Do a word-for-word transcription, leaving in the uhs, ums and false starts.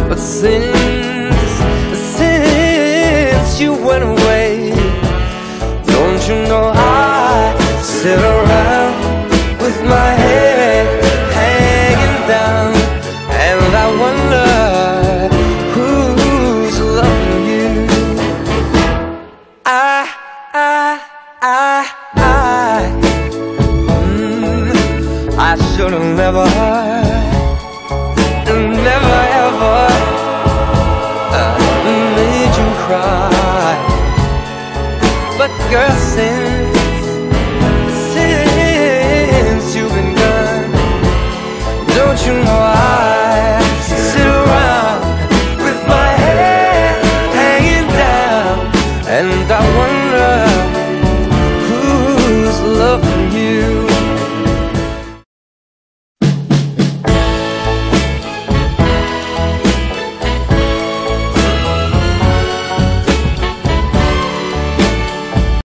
But since, since you went away, don't you know I sit around with my head hanging down, and I wonder who's loving you. I, I, I, I, mm, I should've never, never ever uh, made you cry. But girl,